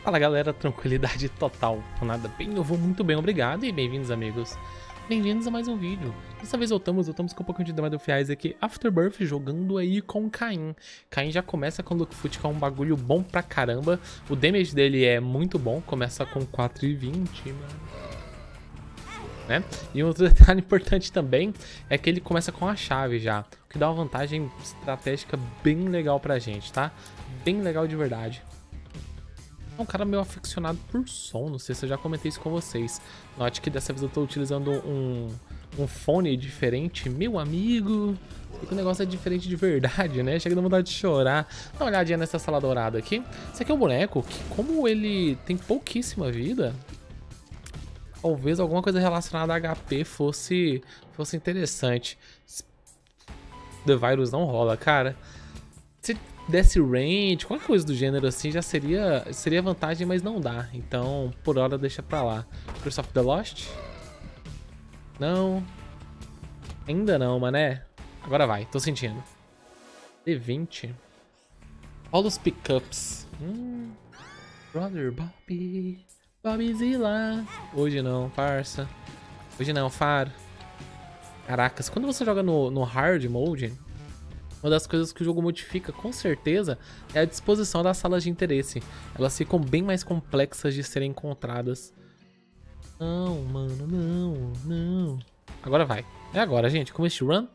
Fala galera, tranquilidade total. Com nada bem, eu vou muito bem, obrigado e bem-vindos amigos. Bem-vindos a mais um vídeo. Dessa vez voltamos com um pouquinho de Demon of Eyes aqui, Afterbirth, jogando aí com Caim. Caim já começa com o Lookfoot, que é um bagulho bom pra caramba. O damage dele é muito bom, começa com 4,20, mano. Né? E um outro detalhe importante também é que ele começa com a chave já, o que dá uma vantagem estratégica bem legal pra gente, tá? Bem legal de verdade. É um cara meio aficionado por som, não sei se eu já comentei isso com vocês. Note que dessa vez eu tô utilizando um fone diferente, meu amigo. E que o negócio é diferente de verdade, né? Chega a dar vontade de chorar. Dá uma olhadinha nessa sala dourada aqui. Esse aqui é um boneco que, como ele tem pouquíssima vida, talvez alguma coisa relacionada a HP fosse interessante. The Virus não rola, cara. Se desse range, qualquer coisa do gênero assim, já seria vantagem, mas não dá. Então, por hora, deixa pra lá. Curse of the Lost? Não. Ainda não, mané. Agora vai, tô sentindo. D20. Rola os pickups. Brother Bobby. Bobbyzilla. Hoje não, parça. Hoje não, Faro. Caracas, quando você joga no hard mode, uma das coisas que o jogo modifica, com certeza, é a disposição das salas de interesse. Elas ficam bem mais complexas de serem encontradas. Não, mano, não, não. Agora vai. É agora, gente. Como este run?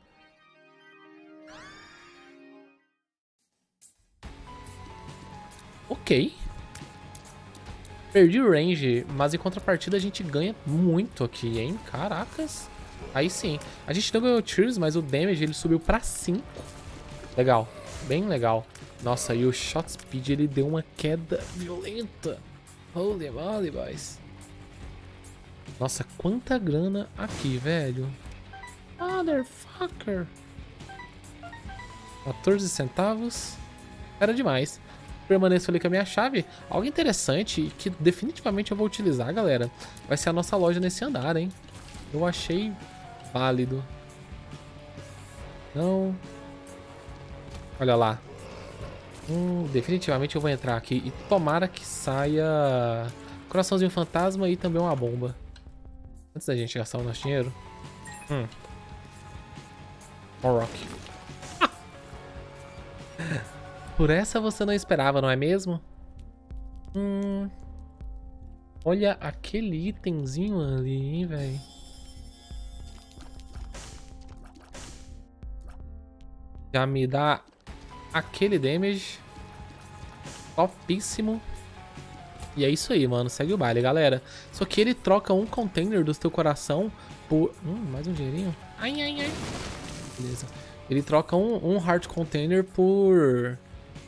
Ok. Perdi o range, mas em contrapartida a gente ganha muito aqui, hein? Caracas. Aí sim. A gente não ganhou tiers, mas o damage ele subiu pra 5. Legal, bem legal. Nossa, e o shot speed ele deu uma queda violenta. Holy moly, boys. Nossa, quanta grana aqui, velho. Motherfucker. 14 centavos. Era demais. Permaneço ali com a minha chave. Algo interessante e que definitivamente eu vou utilizar, galera, vai ser a nossa loja nesse andar, hein. Eu achei válido. Não... Olha lá. Definitivamente eu vou entrar aqui e tomara que saia coraçãozinho fantasma e também uma bomba. Antes da gente gastar o nosso dinheiro. Rock. Por essa você não esperava, não é mesmo? Olha aquele itemzinho ali, hein, velho. Já me dá aquele damage topíssimo. E é isso aí, mano. Segue o baile, galera. Só que ele troca um container do teu coração por... mais um dinheirinho. Ai, ai, ai. Beleza. Ele troca um heart container por...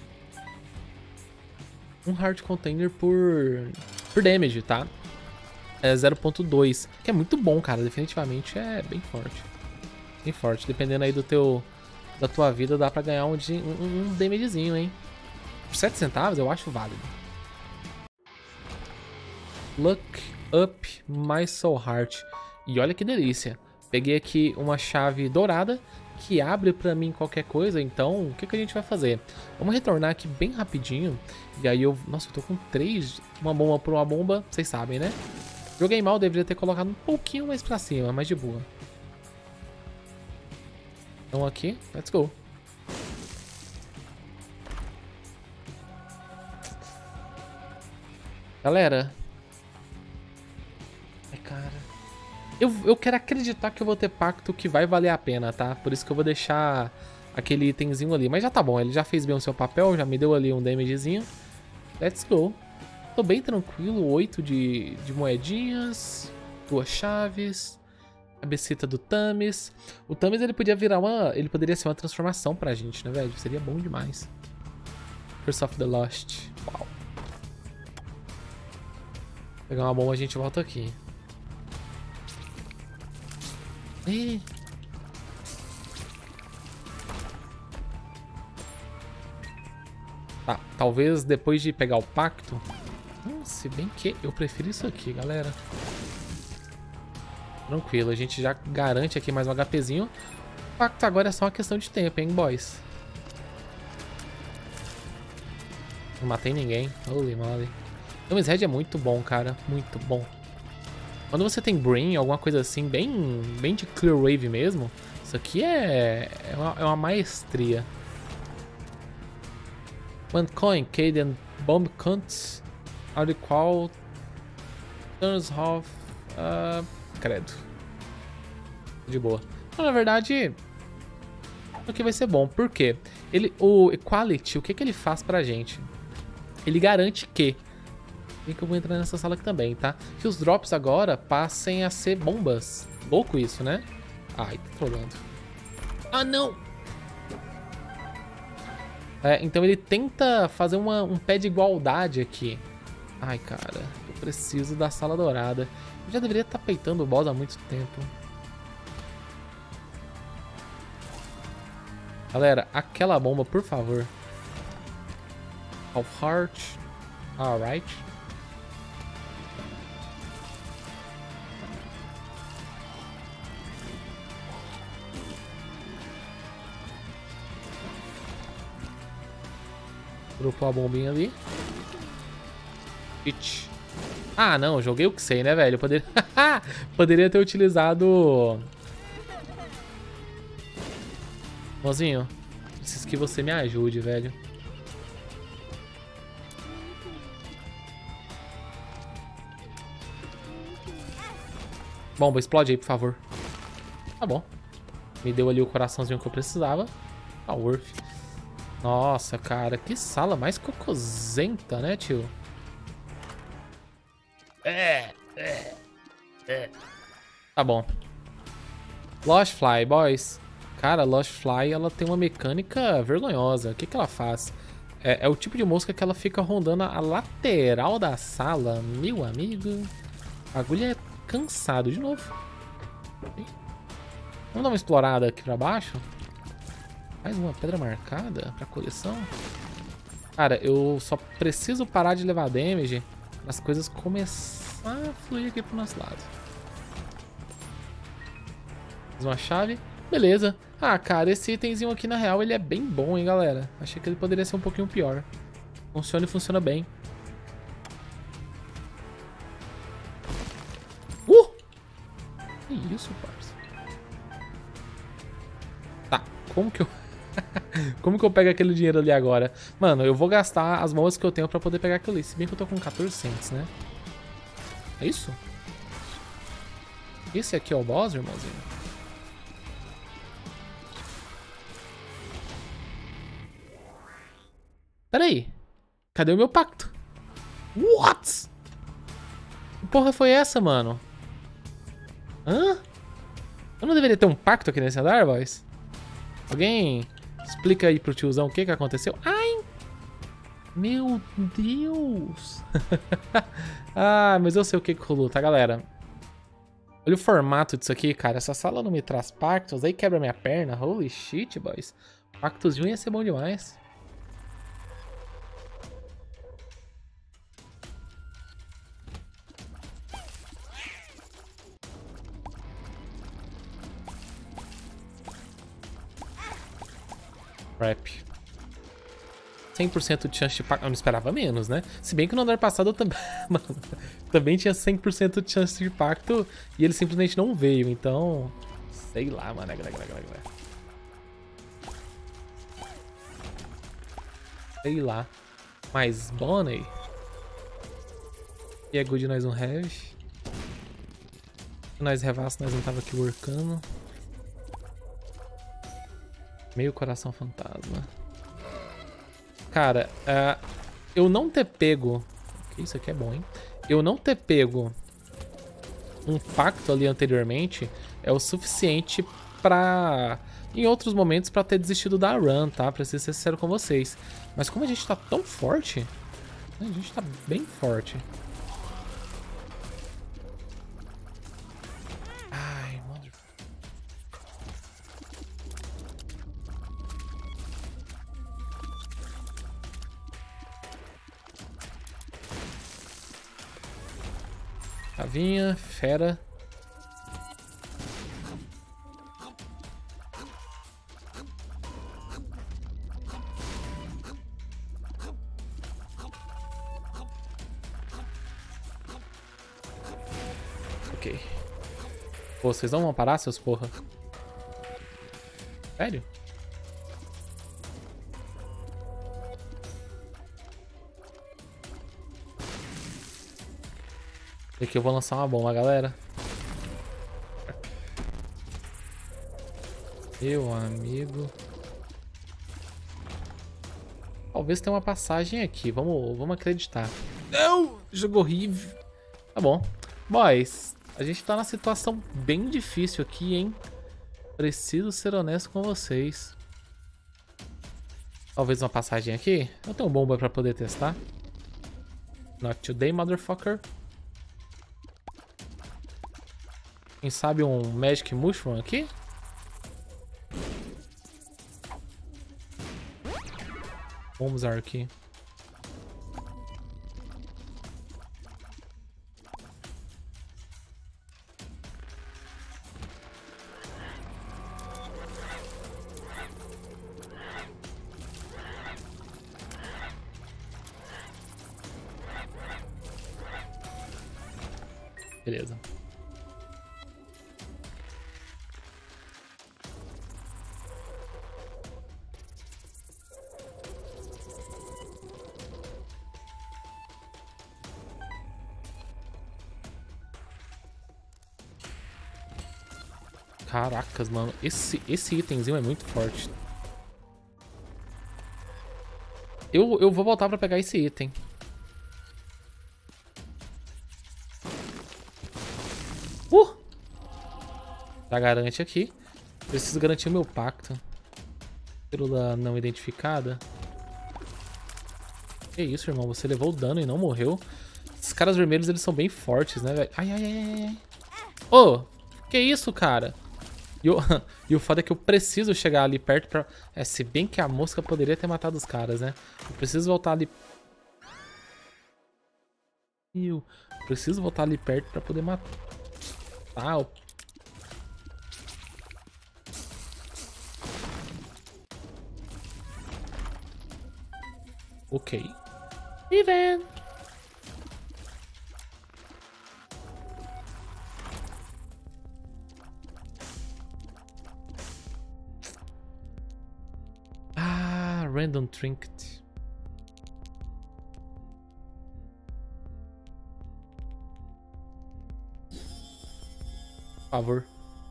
um heart container por damage, tá? É 0.2. Que é muito bom, cara. Definitivamente é bem forte. Bem forte. Dependendo aí da tua vida, dá pra ganhar um damagezinho, hein? Por 7 centavos eu acho válido. Look up my soul heart. E olha que delícia. Peguei aqui uma chave dourada que abre pra mim qualquer coisa. Então, o que a gente vai fazer? Vamos retornar aqui bem rapidinho. E aí eu... Nossa, eu tô com 3. Uma bomba por uma bomba. Vocês sabem, né? Joguei mal, deveria ter colocado um pouquinho mais pra cima, mas de boa. Então aqui, let's go. Galera. Ai, cara. Eu quero acreditar que eu vou ter pacto que vai valer a pena, tá? Por isso que eu vou deixar aquele itemzinho ali. Mas já tá bom, ele já fez bem o seu papel, já me deu ali um damagezinho. Let's go. Tô bem tranquilo, 8 de moedinhas, 2 chaves. Cabecita do Thames. O Thames ele podia virar ele poderia ser uma transformação pra gente, né, velho? Seria bom demais. Curse of the Lost. Uau. Pegar uma bomba, a gente volta aqui. Ih. Tá, talvez depois de pegar o pacto. Se bem que eu prefiro isso aqui, galera. Tranquilo, a gente já garante aqui mais um HPzinho. O pacto agora é só uma questão de tempo, hein, boys? Não matei ninguém. Holy moly. Dummies Head é muito bom, cara. Muito bom. Quando você tem Brain, alguma coisa assim, bem de Clear Wave mesmo, isso aqui é uma maestria. One coin, Caden Bomb Cunts, are the qual turns off. Credo. De boa. Então, na verdade, isso aqui vai ser bom. Por quê? O Equality, o que ele faz pra gente? Ele garante que eu vou entrar nessa sala aqui também, tá? Que os drops agora passem a ser bombas. Louco isso, né? Ai, tá trolando. Ah, não! Então ele tenta fazer um pé de igualdade aqui. Ai, cara. Eu preciso da sala dourada. Eu já deveria estar peitando o boss há muito tempo. Galera, aquela bomba, por favor. Of Heart. Alright. Dropou a bombinha ali. It. Ah, não. Joguei o que sei, né, velho? Poderia ter utilizado... Mozinho, preciso que você me ajude, velho. Bomba, explode aí, por favor. Tá bom. Me deu ali o coraçãozinho que eu precisava. Tá worth. Nossa, cara, que sala mais cocosenta, né, tio? Tá bom. Lost Fly, boys. Cara, Lost Fly, ela tem uma mecânica vergonhosa. O que ela faz? É o tipo de mosca que ela fica rondando a lateral da sala. Meu amigo. O bagulho é cansado. De novo. Vamos dar uma explorada aqui pra baixo. Mais uma pedra marcada pra coleção. Cara, eu só preciso parar de levar damage para as coisas começar a fluir aqui pro nosso lado. Mais uma chave. Beleza. Ah, cara, esse itemzinho aqui, na real, ele é bem bom, hein, galera. Achei que ele poderia ser um pouquinho pior. Funciona e funciona bem. Que isso, parça? Tá, como que eu... como que eu pego aquele dinheiro ali agora? Mano, eu vou gastar as molas que eu tenho pra poder pegar aquilo ali. Se bem que eu tô com 1400, né? É isso? Esse aqui é o boss, irmãozinho? Pera aí. Cadê o meu pacto? What? Que porra foi essa, mano? Hã? Eu não deveria ter um pacto aqui nesse andar, boys? Alguém explica aí pro tiozão o que aconteceu? Ai! Meu Deus! Ah, mas eu sei o que rolou, tá, galera? Olha o formato disso aqui, cara. Essa sala não me traz pactos, aí quebra minha perna. Holy shit, boys. Pactozinho ia ser bom demais. Rap. 100% de chance de pacto. Eu não esperava menos, né? Se bem que no andar passado eu também... Mano, também tinha 100% de chance de pacto e ele simplesmente não veio. Então... sei lá, mano. Sei lá. Mas Bonnie. E é good nós não have. Se nós revasse, nós não tava aqui workando. Meio coração fantasma. Cara, eu não ter pego... Isso aqui é bom, hein? Eu não ter pego um pacto ali anteriormente é o suficiente pra... em outros momentos pra ter desistido da run, tá? Preciso ser sincero com vocês. Mas como a gente tá tão forte... A gente tá bem forte. Ai, mother... Cavinha, fera. Ok. Pô, vocês não vão parar, seus porra? Sério? E aqui eu vou lançar uma bomba, galera. Meu amigo. Talvez tenha uma passagem aqui. Vamos acreditar. Não! Jogo horrível. Tá bom. Boys, a gente tá numa situação bem difícil aqui, hein? Preciso ser honesto com vocês. Talvez uma passagem aqui. Eu tenho bomba pra poder testar. Not today, motherfucker. Quem sabe um Magic Mushroom aqui? Vamos usar aqui. Beleza. Caracas, mano. Esse itemzinho é muito forte. Eu vou voltar pra pegar esse item. Já garante aqui. Preciso garantir o meu pacto. Pílula não identificada. Que isso, irmão? Você levou o dano e não morreu. Esses caras vermelhos, eles são bem fortes, né, velho? Ai, ai, ai, ai. Ô, que isso, cara? E o foda é que eu preciso chegar ali perto pra... É, se bem que a mosca poderia ter matado os caras, né? Eu preciso voltar ali... Eu preciso voltar ali perto pra poder matar. Ok. E vem. Random trinket. Por favor.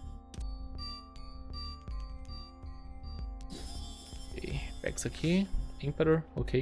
Okay. Pega isso aqui. Emperor, ok.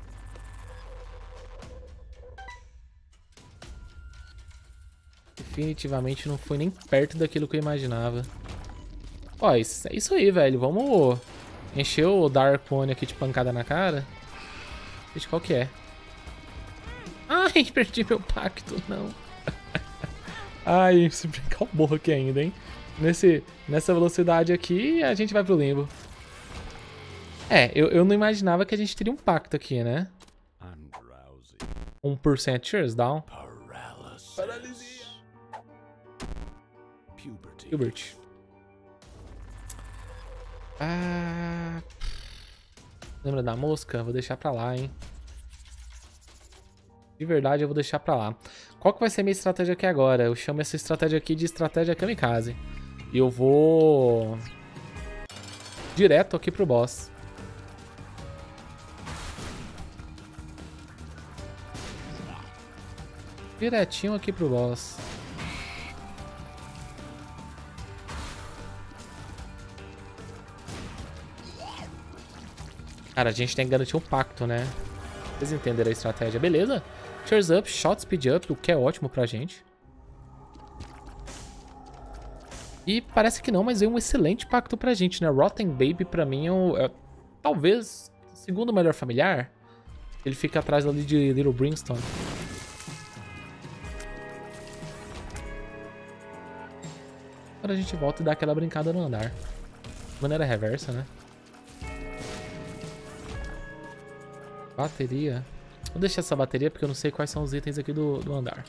Definitivamente não foi nem perto daquilo que eu imaginava. Ó, é isso aí, velho. Vamos encher o Dark One aqui de pancada na cara. Deixa qual que é. Ai, perdi meu pacto, não. Ai, se brincar o borro aqui ainda, hein. Nessa velocidade aqui, a gente vai pro limbo. É, eu não imaginava que a gente teria um pacto aqui, né? 1% cheers down. Paralisia. Puberty. Lembra da mosca? Vou deixar pra lá, hein? De verdade, eu vou deixar pra lá. Qual que vai ser a minha estratégia aqui agora? Eu chamo essa estratégia aqui de estratégia kamikaze. E eu vou... direto aqui pro boss. Diretinho aqui pro boss. Cara, a gente tem que garantir um pacto, né? Vocês entenderam a estratégia. Beleza. Cheers up, shot speed up, o que é ótimo pra gente. E parece que não, mas veio um excelente pacto pra gente, né? Rotten Baby pra mim é talvez o segundo melhor familiar. Ele fica atrás ali de Little Brimstone. Agora a gente volta e dá aquela brincada no andar. De maneira reversa, né? Bateria. Vou deixar essa bateria porque eu não sei quais são os itens aqui do andar.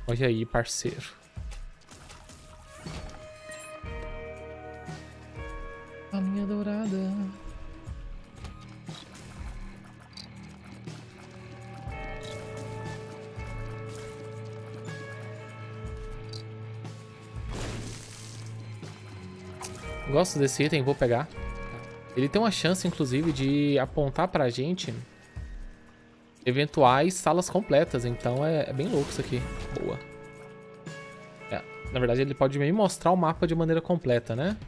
Olha aí, parceiro. A minha dourada. Gosto desse item, vou pegar. Ele tem uma chance, inclusive, de apontar pra gente eventuais salas completas. Então é bem louco isso aqui. Boa. Na verdade, ele pode me mostrar o mapa de maneira completa, né?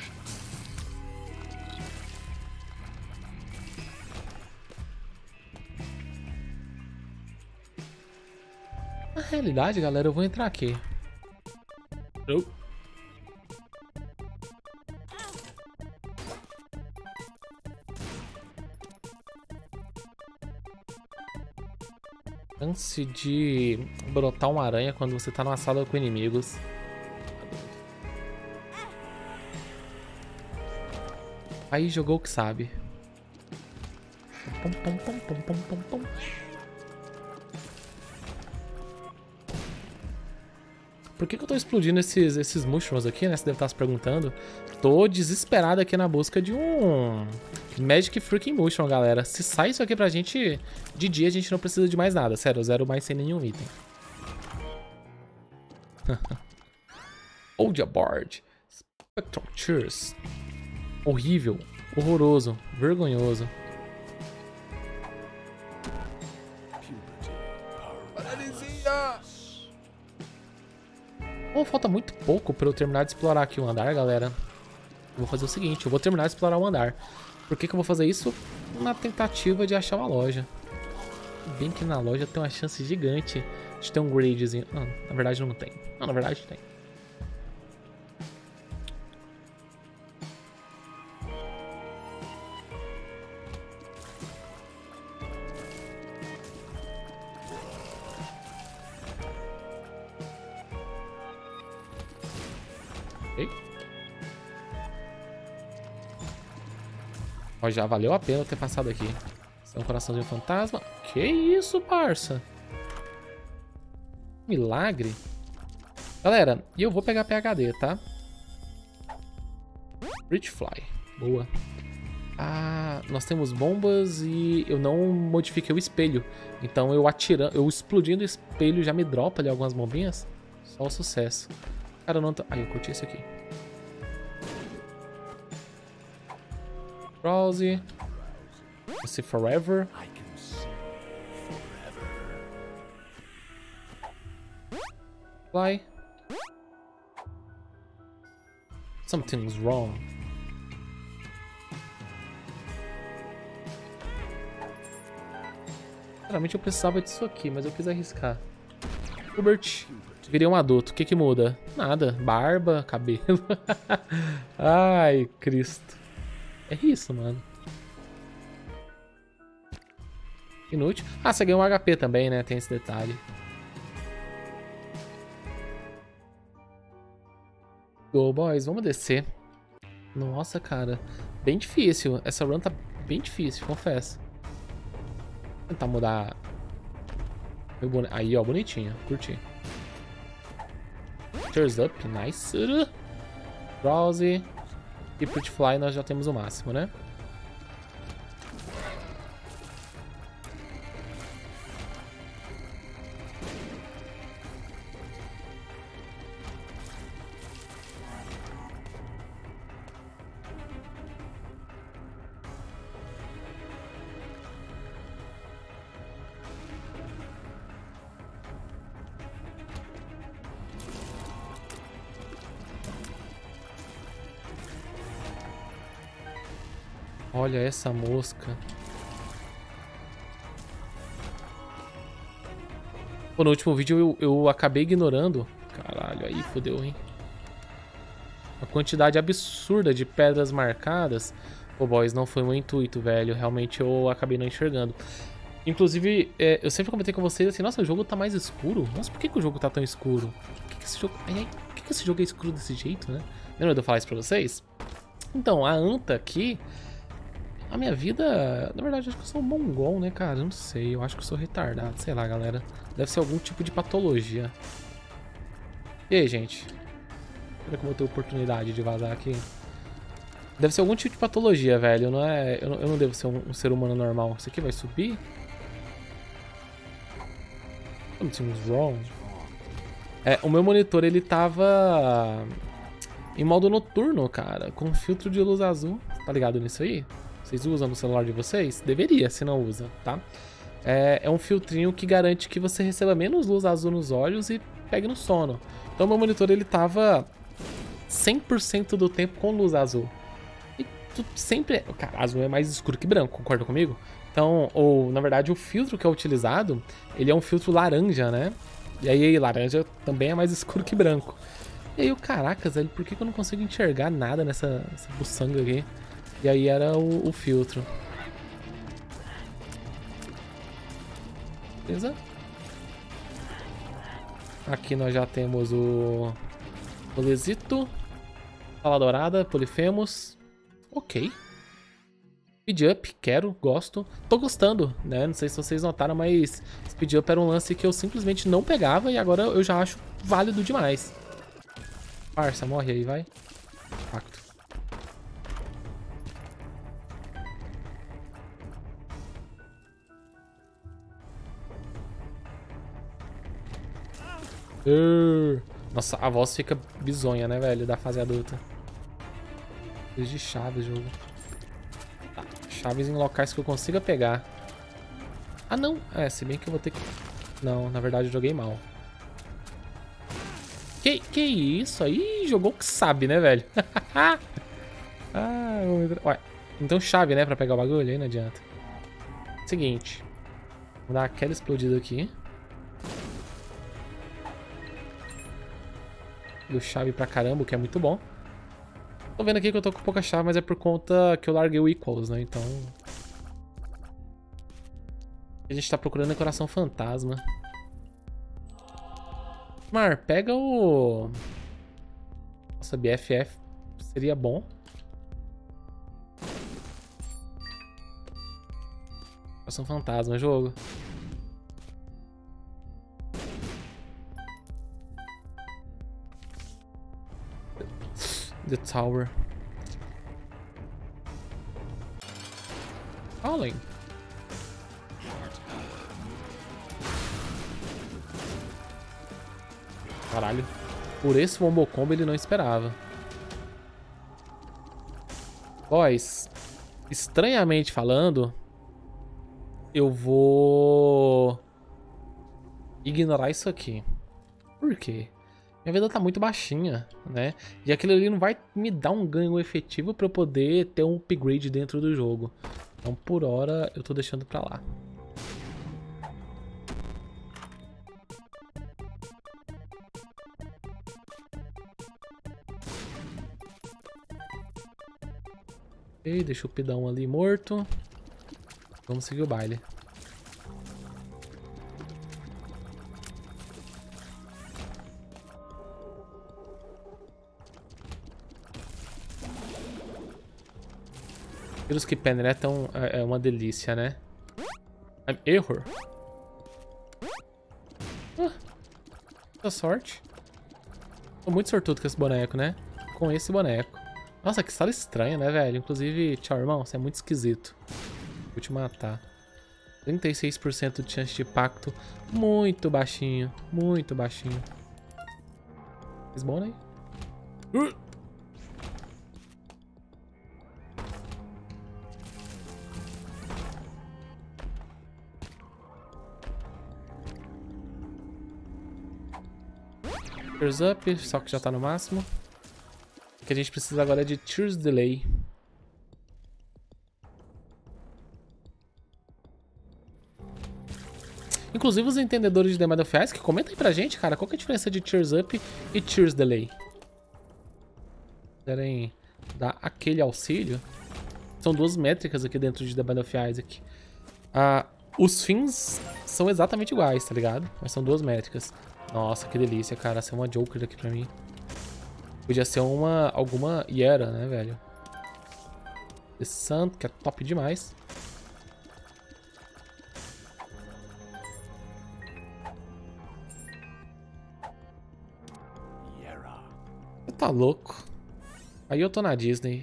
Na realidade, galera, eu vou entrar aqui. Chance de brotar uma aranha quando você tá numa sala com inimigos. Aí jogou o que sabe. Por que eu tô explodindo esses mushrooms aqui, né? Você deve estar se perguntando. Tô desesperado aqui na busca de um Magic Freaking Mushroom, galera. Se sai isso aqui pra gente de dia, a gente não precisa de mais nada. Sério, eu zero mais sem nenhum item. Hold a board. Spectrum Cheers. Horrível, horroroso, vergonhoso. Oh, falta muito pouco pra eu terminar de explorar aqui o andar, galera. Eu vou fazer o seguinte, eu vou terminar de explorar o andar. Por que que eu vou fazer isso? Na tentativa de achar uma loja. Bem que na loja tem uma chance gigante de ter um gradezinho. Ah, na verdade não tem. Não, na verdade tem. Ó, já valeu a pena ter passado aqui. Esse é um coraçãozinho fantasma. Que isso, parça? Milagre. Galera, e eu vou pegar PHD, tá? Rich Fly. Boa. Ah, nós temos bombas e eu não modifiquei o espelho. Então eu explodindo o espelho já me dropa ali algumas bombinhas. Só o sucesso. Cara, eu não tô... Ai, eu curti esse aqui. Browse. See forever. Fly. Something's wrong. Realmente eu precisava disso aqui, mas eu quis arriscar. Hubert. Virei um adulto. O que que muda? Nada. Barba, cabelo. Ai, Cristo. É isso, mano. Inútil. Ah, você ganhou um HP também, né? Tem esse detalhe. Go, boys. Vamos descer. Nossa, cara. Bem difícil. Essa run tá bem difícil, confesso. Vou tentar mudar... Aí, ó. Bonitinho. Curti. Tears up. Nice. Browse. E Pretty Fly nós já temos o máximo, né? Olha essa mosca. Pô, no último vídeo eu acabei ignorando. Caralho, aí fodeu, hein? A quantidade absurda de pedras marcadas. Pô, boys, não foi meu intuito, velho. Realmente eu acabei não enxergando. Inclusive, eu sempre comentei com vocês assim, nossa, o jogo tá mais escuro. Nossa, por que o jogo tá tão escuro? Por que esse jogo... Por que esse jogo é escuro desse jeito, né? Lembra de eu falar isso pra vocês? Então, a Anta aqui... A minha vida... Na verdade, eu acho que eu sou um mongol, né, cara? Eu não sei, eu acho que eu sou retardado. Sei lá, galera. Deve ser algum tipo de patologia. E aí, gente? Será que eu vou ter oportunidade de vazar aqui? Deve ser algum tipo de patologia, velho. Não é... eu não devo ser um ser humano normal. Isso aqui vai subir? Something's wrong. É, o meu monitor, ele tava em modo noturno, cara, com filtro de luz azul. Tá ligado nisso aí? Vocês usam no celular de vocês? Deveria, se não usa, tá? É um filtrinho que garante que você receba menos luz azul nos olhos e pegue no sono. Então meu monitor, ele tava 100% do tempo com luz azul. E sempre... Cara, azul é mais escuro que branco, concorda comigo? Então, ou na verdade o filtro que é utilizado, ele é um filtro laranja, né? E aí laranja também é mais escuro que branco. E aí, caracas, velho, por que eu não consigo enxergar nada nessa buçanga aqui? E aí era o filtro. Beleza? Aqui nós já temos o Polesito, Sala Dourada, Polifemos. Ok. Speed Up, quero, gosto. Tô gostando, né? Não sei se vocês notaram, mas Speed Up era um lance que eu simplesmente não pegava e agora eu já acho válido demais. Parça, morre aí, vai. Pacto. Nossa, a voz fica bizonha, né, velho? Da fase adulta. Desde chaves, jogo. Tá, chaves em locais que eu consiga pegar. Ah, não. É, se bem que eu vou ter que... Não, na verdade eu joguei mal. Que isso? Aí jogou o que sabe, né, velho? Ah, ué. Então chave, né, pra pegar o bagulho? Aí não adianta. Seguinte. Vou dar aquela explodida aqui. Deu chave pra caramba, o que é muito bom. Tô vendo aqui que eu tô com pouca chave, mas é por conta que eu larguei o Equals, né? Então... A gente tá procurando o coração fantasma. Mar, pega o... Nossa, BFF seria bom. Coração fantasma, jogo. The Tower. Fallen. Caralho. Por esse Wombo Combo ele não esperava. Boys, estranhamente falando, eu vou ignorar isso aqui. Por quê? Minha vida tá muito baixinha, né? E aquilo ali não vai me dar um ganho efetivo pra eu poder ter um upgrade dentro do jogo. Então, por hora, eu tô deixando pra lá. Ok, deixa o pidão ali morto. Vamos seguir o baile. Vírus que penetram é uma delícia, né? Error. Muita sorte. Tô muito sortudo com esse boneco, né? Com esse boneco. Nossa, que sala estranha, né, velho? Inclusive, tchau, irmão. Você é muito esquisito. Vou te matar. 36% de chance de pacto. Muito baixinho. Muito baixinho. Respawn aí. Tears Up, só que já tá no máximo. O que a gente precisa agora é de Tears Delay. Inclusive os entendedores de The Mind of Ice, comentem pra gente, cara, qual que é a diferença de Tears Up e Tears Delay? Querem dar aquele auxílio? São duas métricas aqui dentro de The Mind of Isaac. Os fins são exatamente iguais, tá ligado? Mas são duas métricas. Nossa, que delícia, cara. Ser uma Joker aqui pra mim. Podia ser alguma Yera, né, velho? The Sun, que é top demais. Tá louco. Aí eu tô na Disney.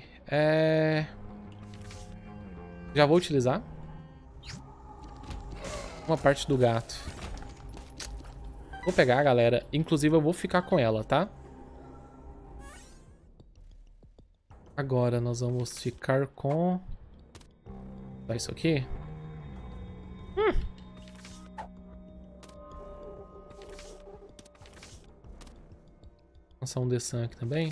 Já vou utilizar. Uma parte do gato. Vou pegar, galera. Inclusive, eu vou ficar com ela, tá? Agora, nós vamos ficar com... Dá isso aqui. Vou lançar um The Sun aqui também.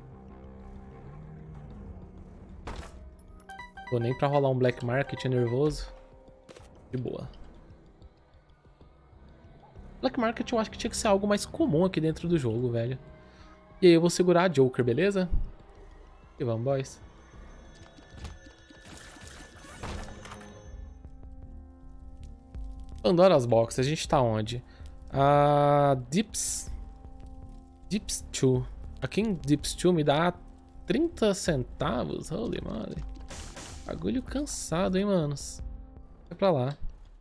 Vou nem pra rolar um Black Market nervoso. De boa. Black Market eu acho que tinha que ser algo mais comum aqui dentro do jogo, velho. E aí eu vou segurar a Joker, beleza? E vamos, boys. Pandora's Box, a gente tá onde? Dips 2. Aqui em Dips 2 me dá 30 centavos. Holy moly. Bagulho cansado, hein, manos. Vai pra lá.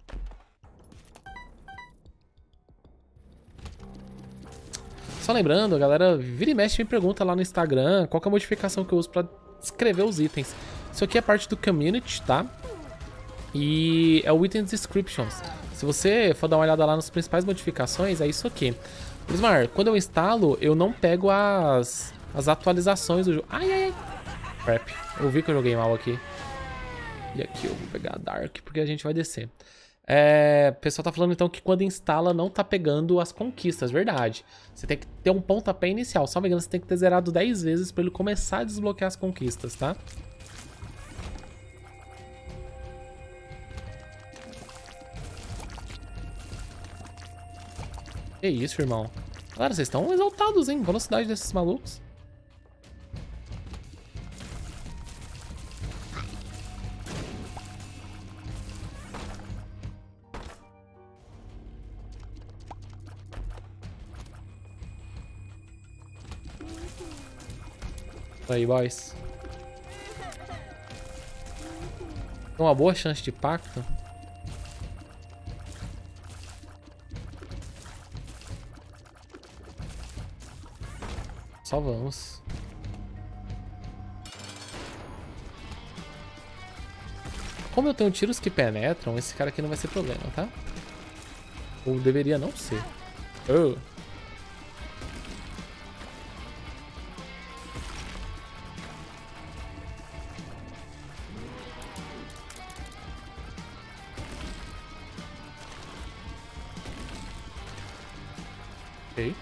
Só lembrando, a galera vira e mexe me pergunta lá no Instagram qual que é a modificação que eu uso pra escrever os itens. Isso aqui é parte do Community, tá? E é o Item Descriptions. Se você for dar uma olhada lá nas principais modificações, é isso aqui. Prismar, quando eu instalo, eu não pego as atualizações do jogo. Ai, ai, ai. Crap. Eu vi que eu joguei mal aqui. E aqui eu vou pegar a Dark, porque a gente vai descer. O pessoal tá falando então que quando instala não tá pegando as conquistas, verdade. Você tem que ter um pontapé inicial. Só me engano, você tem que ter zerado 10 vezes pra ele começar a desbloquear as conquistas, tá? Que isso, irmão. Galera, vocês estão exaltados, hein? Velocidade desses malucos. Aí, boys. Tem uma boa chance de pacto. Só vamos. Como eu tenho tiros que penetram, esse cara aqui não vai ser problema, tá? Ou deveria não ser. Oh. Ok.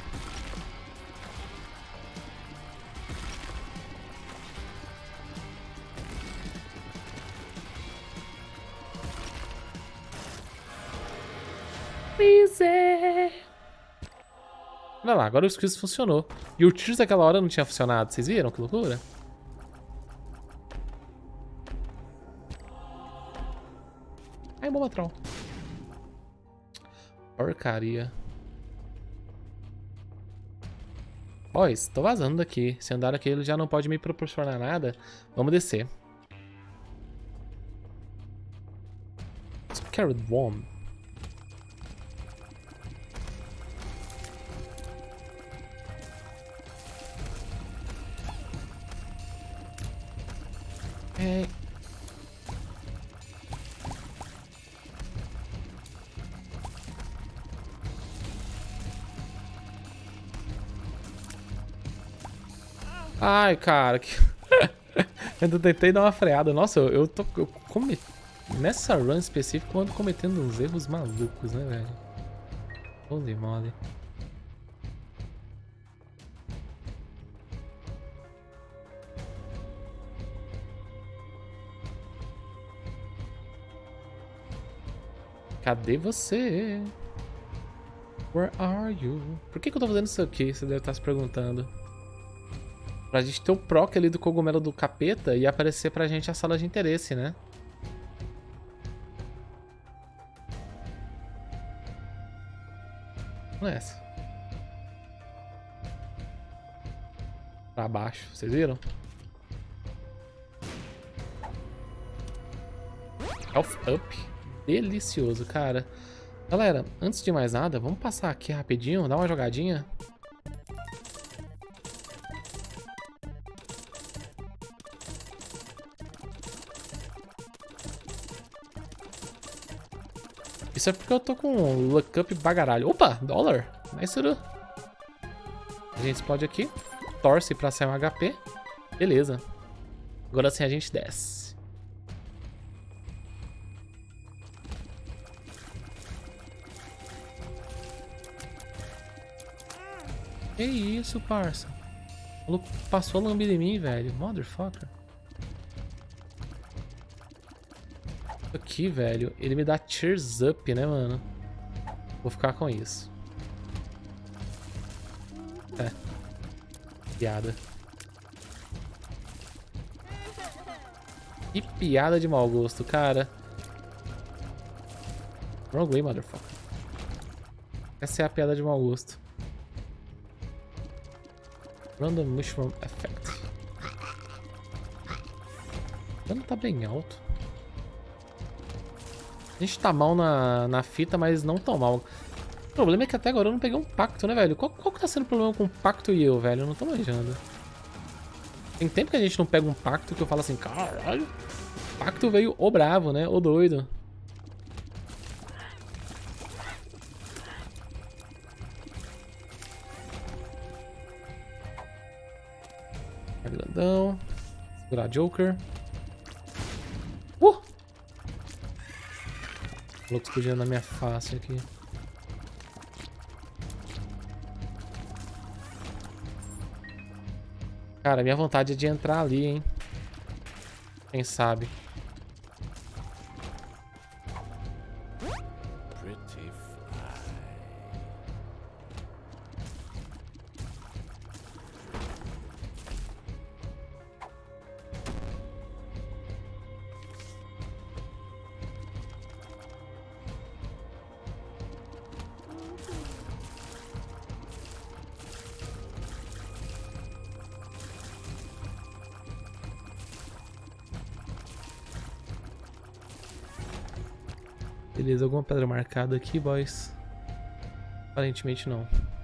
Olha lá, agora o squeeze funcionou. E o tiro daquela hora não tinha funcionado. Vocês viram que loucura? Ai, bomba troll. Porcaria. Boys, tô vazando daqui. Se andar aqui ele já não pode me proporcionar nada. Vamos descer. Carrot Worm. Ai, cara, que... eu tentei dar uma freada. Nossa, eu nessa run específica eu ando cometendo uns erros malucos, né, velho? Holy moly. Cadê você? Where are you? Por que eu tô fazendo isso aqui? Você deve estar se perguntando. Pra gente ter o proc ali do cogumelo do capeta e aparecer pra gente a sala de interesse, né? Vamos nessa. Pra baixo, vocês viram? Health Up. Delicioso, cara. Galera, antes de mais nada, vamos passar aqui rapidinho, dar uma jogadinha. Isso é porque eu tô com lookup bagaralho. Opa, dólar. Nice. A gente explode aqui. Torce pra sair um HP. Beleza. Agora sim a gente desce. Que isso, parça? O maluco passou a lambida em mim, velho. Motherfucker. Aqui, velho. Ele me dá cheers up, né, mano? Vou ficar com isso. É. Piada. Que piada de mau gosto, cara. Wrong way, motherfucker. Essa é a piada de mau gosto. Random Mushroom Effect. O dano tá bem alto. A gente tá mal na fita, mas não tão mal. O problema é que até agora eu não peguei um pacto, né, velho? Qual que tá sendo o problema com o pacto e eu, velho? Eu não tô manjando. Tem tempo que a gente não pega um pacto que eu falo assim, caralho. O pacto veio o bravo, né? O doido. Grandão. Segurar Joker. O louco explodindo na minha face aqui. Cara, minha vontade é de entrar ali, hein? Quem sabe? Beleza, alguma pedra marcada aqui, boys? Aparentemente não.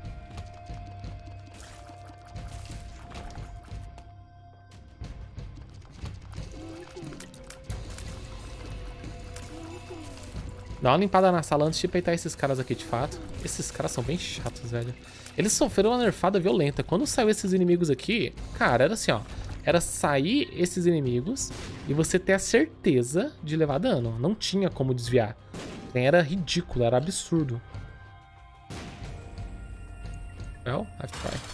Dá uma limpada na sala antes de peitar esses caras aqui de fato. Esses caras são bem chatos, velho. Eles sofreram uma nerfada violenta. Quando saiu esses inimigos aqui, cara, era assim, ó. Era sair esses inimigos e você ter a certeza de levar dano. Não tinha como desviar. Era ridículo, era absurdo. Well, I have to try.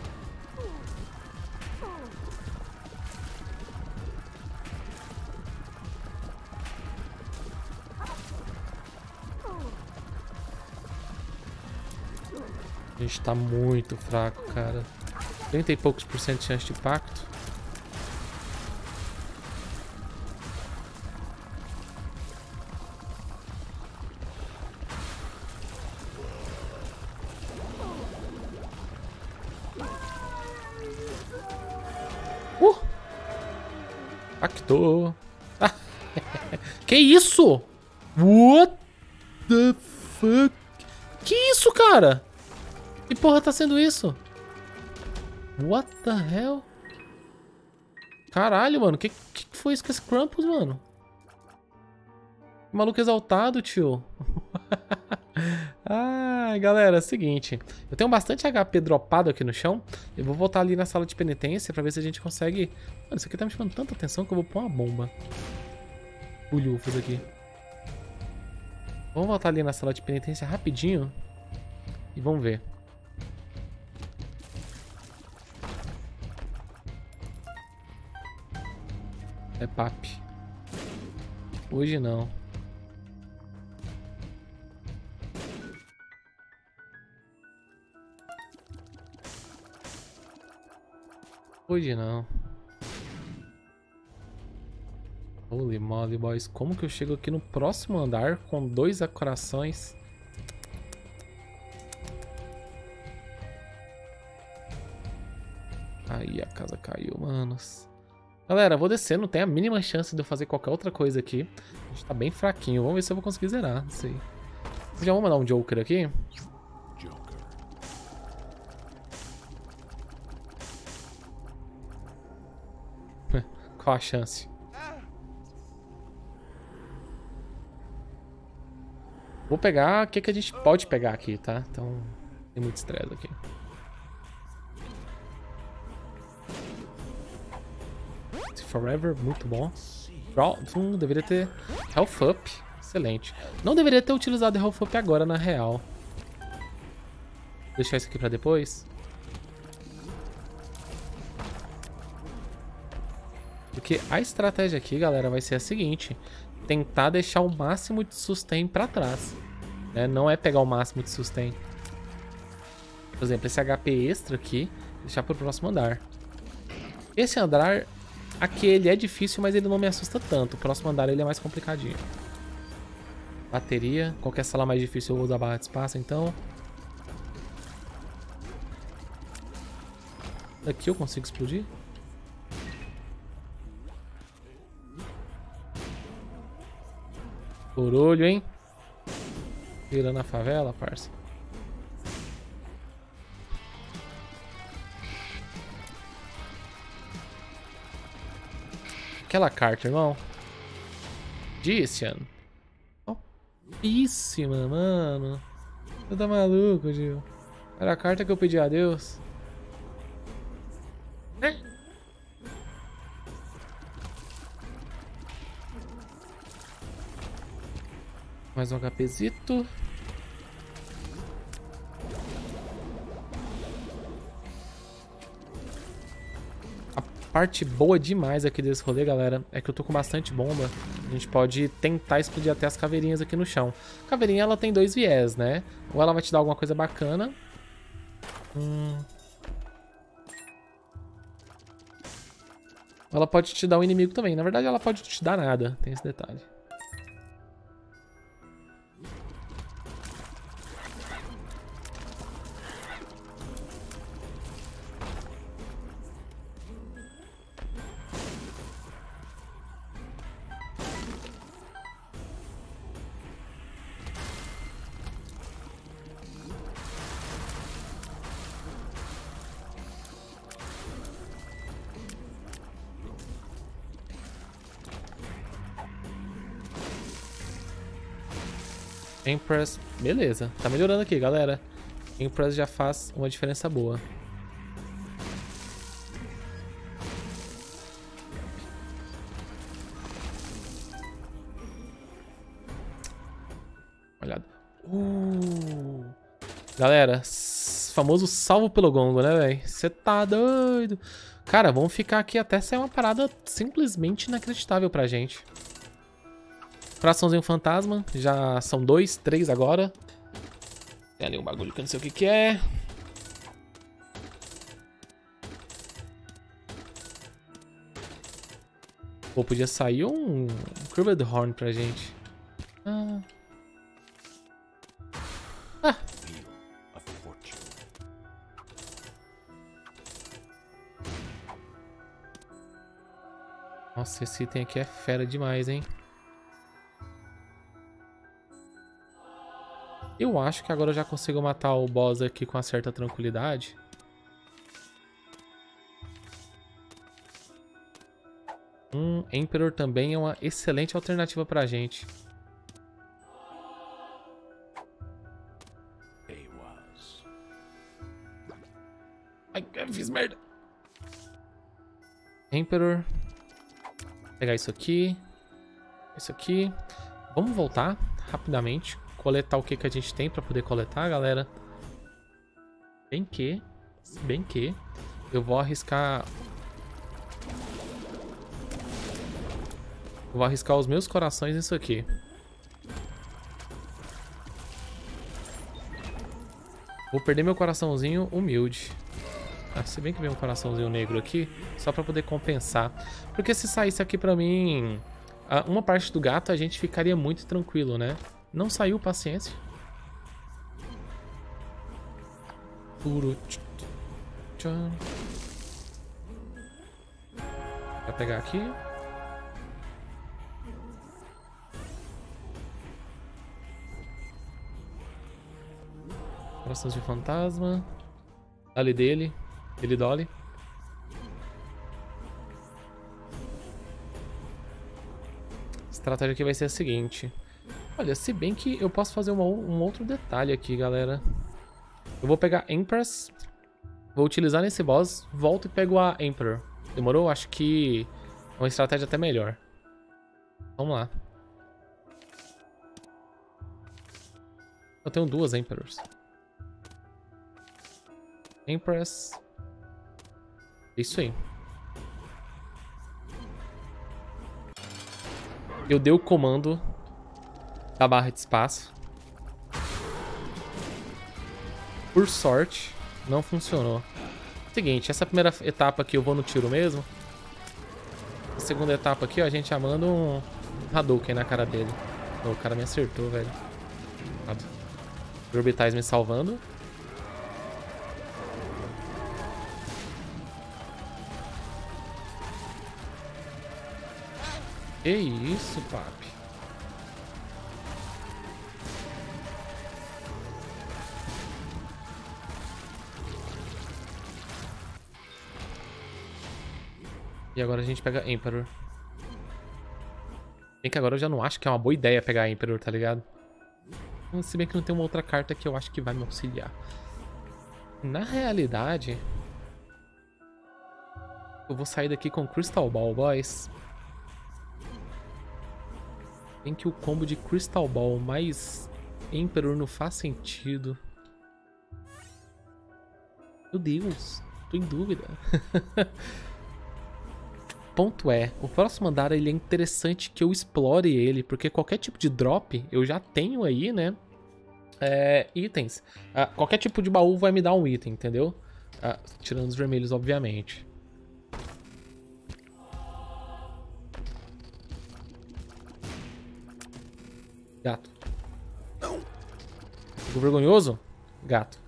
A gente tá muito fraco, cara. 30 e poucos % de chance de pacto. Pactou. Ah. Que isso? What the fuck? Que isso, cara? Que porra tá sendo isso? What the hell? Caralho, mano. Que foi isso com esse Krampus, mano? Que maluco exaltado, tio. Ah, galera, é o seguinte. Eu tenho bastante HP dropado aqui no chão. Eu vou voltar ali na sala de penitência pra ver se a gente consegue... Mano, isso aqui tá me chamando tanta atenção que eu vou pôr uma bomba. Bulhufas aqui. Vamos voltar ali na sala de penitência rapidinho. E vamos ver. É papi. Hoje não. Hoje não. Holy moly, boys. Como que eu chego aqui no próximo andar com 2 corações? Aí a casa caiu, manos. Galera, vou descer. Não tem a mínima chance de eu fazer qualquer outra coisa aqui. A gente tá bem fraquinho. Vamos ver se eu vou conseguir zerar. Não sei. Já vamos mandar um Joker aqui. Qual a chance? Vou pegar o que a gente pode pegar aqui, tá? Então, tem muito estresse aqui. Forever, muito bom. Deveria ter Health Up. Excelente. Não deveria ter utilizado Health Up agora, na real. Vou deixar isso aqui pra depois. Porque a estratégia aqui, galera, vai ser a seguinte. Tentar deixar o máximo de sustain pra trás. Né? Não é pegar o máximo de sustain. Por exemplo, esse HP extra aqui, deixar pro próximo andar. Esse andar aqui ele é difícil, mas ele não me assusta tanto. O próximo andar ele é mais complicadinho. Bateria. Qualquer sala mais difícil eu vou usar barra de espaço, então. Daqui eu consigo explodir? Por olho, hein? Virando a favela, parça. Aquela carta, irmão. Dician. Topíssima, mano. Você tá maluco, Gil? Era a carta que eu pedi a Deus. Mais um HPzito. A parte boa demais aqui desse rolê, galera, é que eu tô com bastante bomba. A gente pode tentar explodir até as caveirinhas aqui no chão. A caveirinha, ela tem dois viés, né? Ou ela vai te dar alguma coisa bacana. Ela pode te dar um inimigo também. Na verdade, ela pode te dar nada. Tem esse detalhe. Empress, beleza, tá melhorando aqui, galera. Empress já faz uma diferença boa. Olha. Galera, famoso salvo pelo gongo, né, velho? Você tá doido? Cara, vamos ficar aqui até sair uma parada simplesmente inacreditável pra gente. Coraçãozinho fantasma, já são 2, 3 agora. Tem ali um bagulho que eu não sei o que que é. Pô, podia sair um Curved Horn pra gente. Nossa, esse item aqui é fera demais, hein? Eu acho que agora eu já consigo matar o boss aqui com uma certa tranquilidade. Emperor também é uma excelente alternativa pra gente. Ai, eu fiz merda. Emperor. Vou pegar isso aqui. Isso aqui. Vamos voltar rapidamente. Coletar o que a gente tem pra poder coletar, galera. Bem que eu vou arriscar... Vou arriscar os meus corações nisso aqui. Vou perder meu coraçãozinho humilde. Se bem que vem um coraçãozinho negro aqui, só pra poder compensar. Porque se saísse aqui pra mim uma parte do gato, a gente ficaria muito tranquilo, né? Não saiu, paciência. Vai pegar aqui. Corações de fantasma. Ali dele. Ele dole. A estratégia aqui vai ser a seguinte. Olha, se bem que eu posso fazer um outro detalhe aqui, galera. Eu vou pegar Empress, vou utilizar nesse boss, volto e pego a Emperor. Demorou? Acho que é uma estratégia até melhor. Vamos lá. Eu tenho duas Emperors. Empress. Isso aí. Eu dei o comando da barra de espaço. Por sorte, não funcionou. Seguinte, essa primeira etapa aqui eu vou no tiro mesmo. A segunda etapa aqui, ó, a gente já manda um Hadouken na cara dele. Oh, o cara me acertou, velho. Os orbitais me salvando. Que isso, papi. E agora a gente pega Emperor. Bem que agora eu já não acho que é uma boa ideia pegar Emperor, tá ligado? Se bem que não tem uma outra carta que eu acho que vai me auxiliar. Na realidade, eu vou sair daqui com Crystal Ball, boys. Bem que o combo de Crystal Ball mais Emperor não faz sentido. Meu Deus, tô em dúvida. Ponto é, o próximo andar ele é interessante que eu explore ele, porque qualquer tipo de drop eu já tenho aí, né? Itens. Qualquer tipo de baú vai me dar um item, entendeu? Tirando os vermelhos, obviamente. Gato. Ficou vergonhoso? Gato.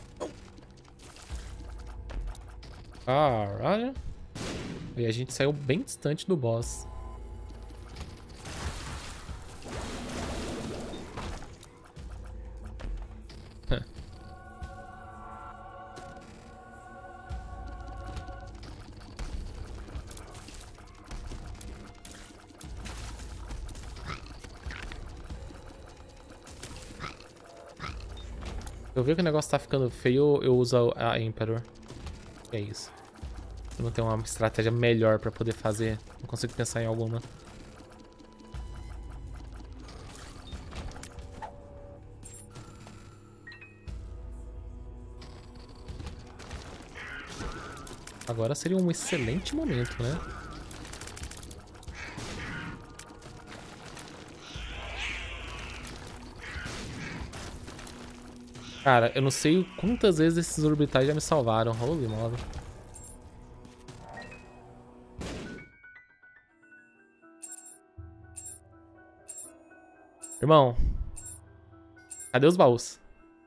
Caralho. E a gente saiu bem distante do boss. Eu vi que o negócio tá ficando feio, eu uso a Emperor. É isso. Eu não tenho uma estratégia melhor pra poder fazer. Não consigo pensar em alguma. Agora seria um excelente momento, né? Cara, eu não sei quantas vezes esses orbitais já me salvaram. Holy moly. Irmão, cadê os baús?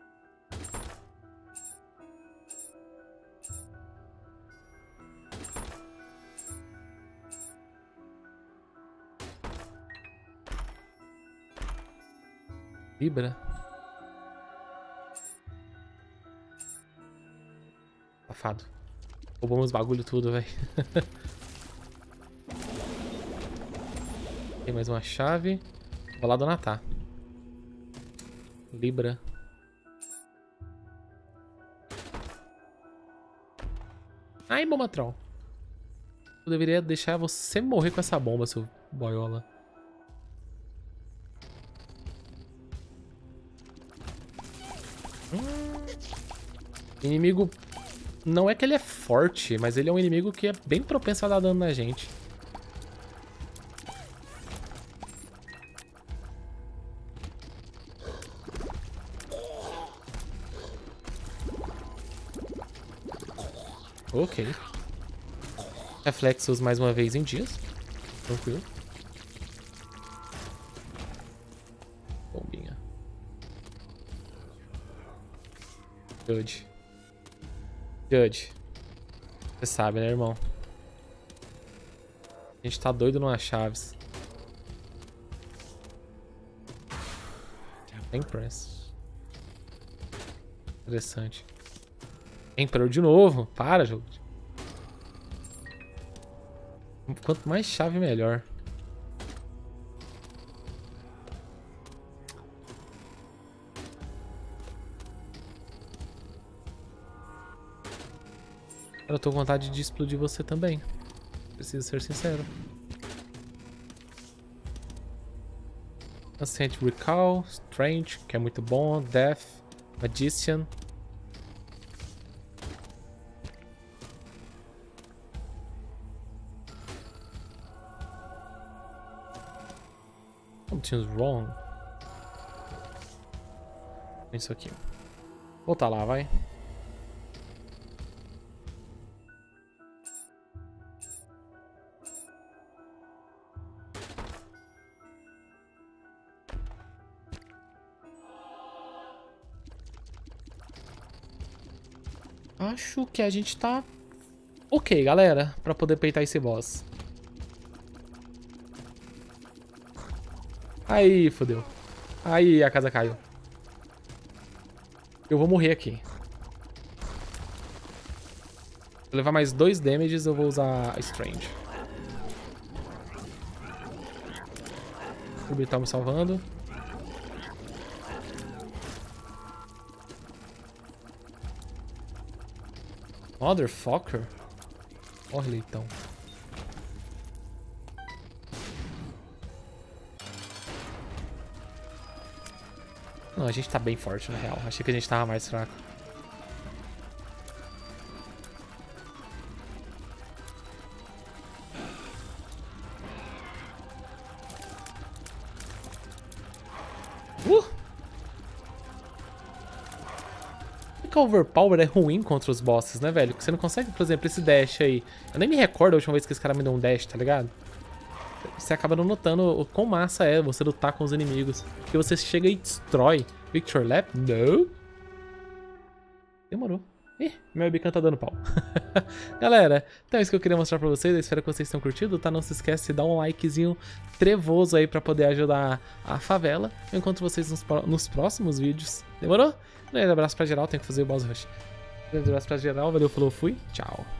Vibra. Safado. Roubamos os bagulho tudo, velho. Tem mais uma chave. Vou lá donatar. Libra. Ai, bomba troll. Eu deveria deixar você morrer com essa bomba, seu boiola. Inimigo... Não é que ele é forte, mas ele é um inimigo que é bem propenso a dar dano na gente. Ok. Reflexos mais uma vez em dias. Tranquilo. Bombinha. Judge. Judge. Você sabe, né, irmão? A gente tá doido numa chaves. Empress. Interessante. Emperor de novo. Para, jogo. Quanto mais chave, melhor. Eu tô com vontade de explodir você também. Preciso ser sincero. Ancient Recall, Strange, que é muito bom, Death, Magician. Something's wrong. Isso aqui. Voltar lá, vai. Acho que a gente tá ok, galera, pra poder peitar esse boss. Aí, fodeu. Aí, a casa caiu. Eu vou morrer aqui. Se eu levar mais 2 damages, eu vou usar a Strange. O Bital me salvando. Motherfucker. Morre, leitão. Não, a gente tá bem forte, na real. Achei que a gente tava mais fraco. Que overpower é ruim contra os bosses, né, velho? Porque você não consegue, por exemplo, esse dash aí. Eu nem me recordo a última vez que esse cara me deu um dash, tá ligado? Você acaba não notando o quão massa é você lutar com os inimigos. Porque você chega e destrói. Victor Lap? Não. Demorou. Ih, meu webcam tá dando pau. Galera, então é isso que eu queria mostrar pra vocês. Eu espero que vocês tenham curtido, tá? Não se esquece de dar um likezinho trevoso aí pra poder ajudar a favela. Eu encontro vocês nos próximos vídeos. Demorou? Um grande abraço pra geral, tenho que fazer o boss rush. Um grande abraço pra geral, valeu, falou, fui, tchau.